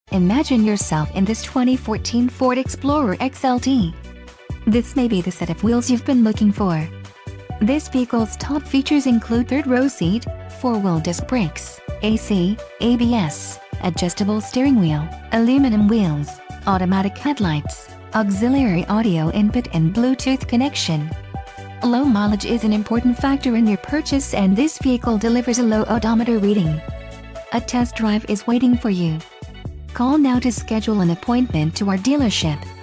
Imagine yourself in this 2014 Ford Explorer XLT. This may be the set of wheels you've been looking for. This vehicle's top features include third-row seat, four-wheel disc brakes, AC, ABS, adjustable steering wheel, aluminum wheels, automatic headlights, auxiliary audio input and Bluetooth connection. Low mileage is an important factor in your purchase, and this vehicle delivers a low odometer reading. A test drive is waiting for you. Call now to schedule an appointment to our dealership.